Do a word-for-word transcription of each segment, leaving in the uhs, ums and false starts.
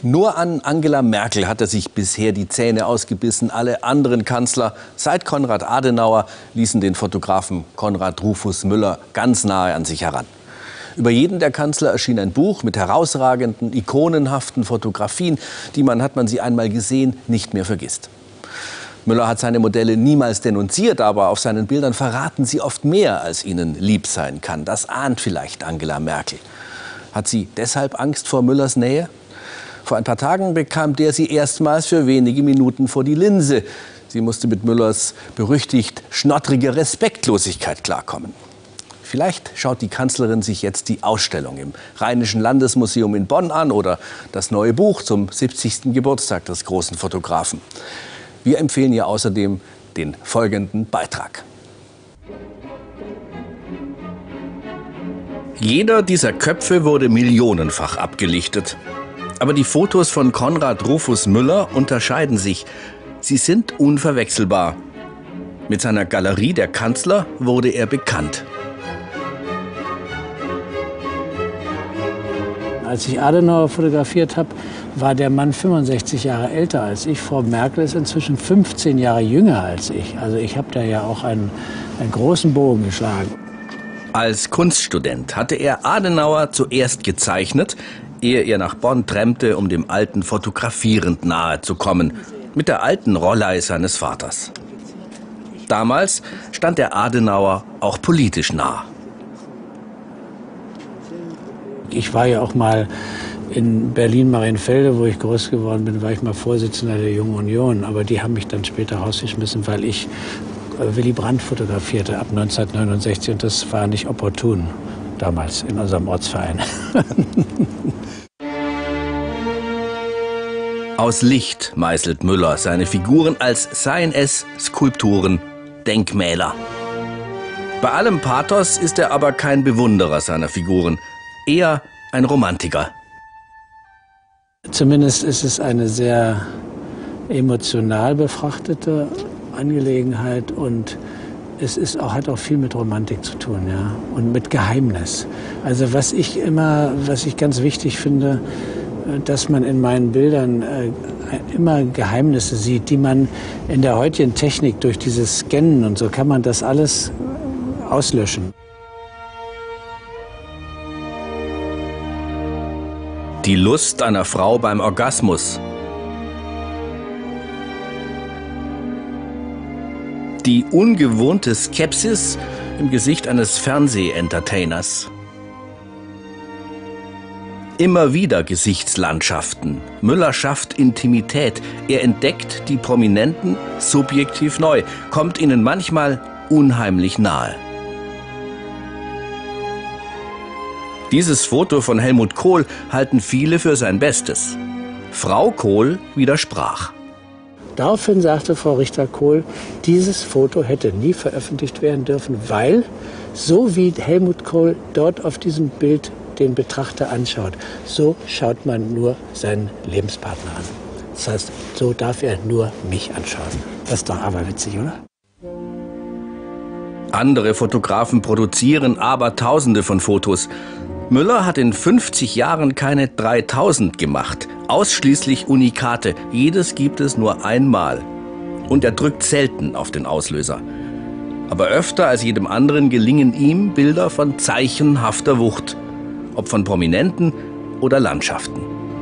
Nur an Angela Merkel hat er sich bisher die Zähne ausgebissen. Alle anderen Kanzler seit Konrad Adenauer ließen den Fotografen Konrad Rufus Müller ganz nahe an sich heran. Über jeden der Kanzler erschien ein Buch mit herausragenden, ikonenhaften Fotografien, die man, hat man sie einmal gesehen, nicht mehr vergisst. Müller hat seine Modelle niemals denunziert, aber auf seinen Bildern verraten sie oft mehr, als ihnen lieb sein kann. Das ahnt vielleicht Angela Merkel. Hat sie deshalb Angst vor Müllers Nähe? Vor ein paar Tagen bekam der sie erstmals für wenige Minuten vor die Linse. Sie musste mit Müllers berüchtigt schnottriger Respektlosigkeit klarkommen. Vielleicht schaut die Kanzlerin sich jetzt die Ausstellung im Rheinischen Landesmuseum in Bonn an oder das neue Buch zum siebzigsten Geburtstag des großen Fotografen. Wir empfehlen ihr außerdem den folgenden Beitrag. Jeder dieser Köpfe wurde millionenfach abgelichtet. Aber die Fotos von Konrad Rufus Müller unterscheiden sich. Sie sind unverwechselbar. Mit seiner Galerie der Kanzler wurde er bekannt. Als ich Adenauer fotografiert habe, war der Mann fünfundsechzig Jahre älter als ich. Frau Merkel ist inzwischen fünfzehn Jahre jünger als ich. Also ich habe da ja auch einen, einen großen Bogen geschlagen. Als Kunststudent hatte er Adenauer zuerst gezeichnet, ehe er nach Bonn trennte, um dem Alten fotografierend nahe zu kommen, mit der alten Rollei seines Vaters. Damals stand der Adenauer auch politisch nah. Ich war ja auch mal in Berlin-Marienfelde, wo ich groß geworden bin, war ich mal Vorsitzender der Jungen Union. Aber die haben mich dann später rausgeschmissen, weil ich Willy Brandt fotografierte ab neunzehnhundertneunundsechzig. Und das war nicht opportun damals in unserem Ortsverein. Aus Licht meißelt Müller seine Figuren, als seien es Skulpturen, Denkmäler. Bei allem Pathos ist er aber kein Bewunderer seiner Figuren, eher ein Romantiker. Zumindest ist es eine sehr emotional befrachtete Angelegenheit und es ist auch, hat auch viel mit Romantik zu tun, ja, und mit Geheimnis. Also was ich immer, was ich ganz wichtig finde, dass man in meinen Bildern äh, immer Geheimnisse sieht, die man in der heutigen Technik durch dieses Scannen und so kann man das alles auslöschen. Die Lust einer Frau beim Orgasmus. Die ungewohnte Skepsis im Gesicht eines Fernseh-Entertainers. Immer wieder Gesichtslandschaften. Müller schafft Intimität. Er entdeckt die Prominenten subjektiv neu, kommt ihnen manchmal unheimlich nahe. Dieses Foto von Helmut Kohl halten viele für sein Bestes. Frau Kohl widersprach. Daraufhin sagte Frau Richter-Kohl, dieses Foto hätte nie veröffentlicht werden dürfen, weil, so wie Helmut Kohl dort auf diesem Bild den Betrachter anschaut, so schaut man nur seinen Lebenspartner an. Das heißt, so darf er nur mich anschauen. Das ist doch aber witzig, oder? Andere Fotografen produzieren Abertausende von Fotos. Müller hat in fünfzig Jahren keine dreitausend gemacht. Ausschließlich Unikate. Jedes gibt es nur einmal. Und er drückt selten auf den Auslöser. Aber öfter als jedem anderen gelingen ihm Bilder von zeichenhafter Wucht. Ob von Prominenten oder Landschaften.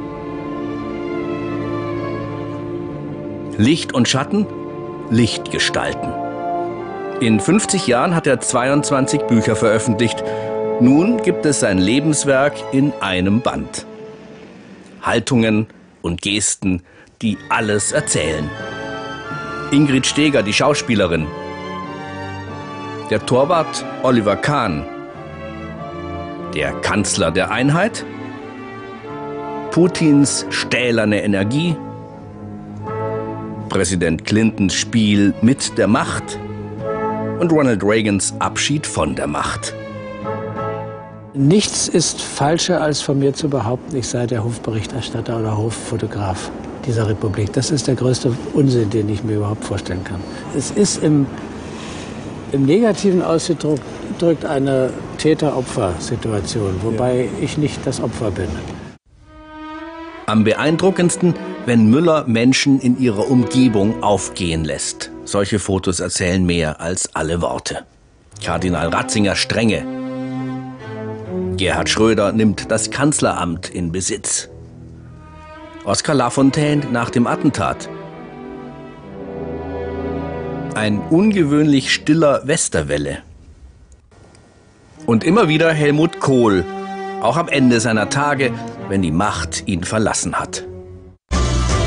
Licht und Schatten, Lichtgestalten. In fünfzig Jahren hat er zweiundzwanzig Bücher veröffentlicht. Nun gibt es sein Lebenswerk in einem Band. Haltungen und Gesten, die alles erzählen. Ingrid Steeger, die Schauspielerin. Der Torwart Oliver Kahn. Der Kanzler der Einheit. Putins stählerne Energie. Präsident Clintons Spiel mit der Macht. Und Ronald Reagans Abschied von der Macht. Nichts ist falscher, als von mir zu behaupten, ich sei der Hofberichterstatter oder Hoffotograf dieser Republik. Das ist der größte Unsinn, den ich mir überhaupt vorstellen kann. Es ist im, im Negativen ausgedrückt eine Täter-Opfer-Situation, wobei ich nicht das Opfer bin. Am beeindruckendsten, wenn Müller Menschen in ihrer Umgebung aufgehen lässt. Solche Fotos erzählen mehr als alle Worte. Kardinal Ratzinger Strenge. Gerhard Schröder nimmt das Kanzleramt in Besitz. Oskar Lafontaine nach dem Attentat. Ein ungewöhnlich stiller Westerwelle. Und immer wieder Helmut Kohl, auch am Ende seiner Tage, wenn die Macht ihn verlassen hat.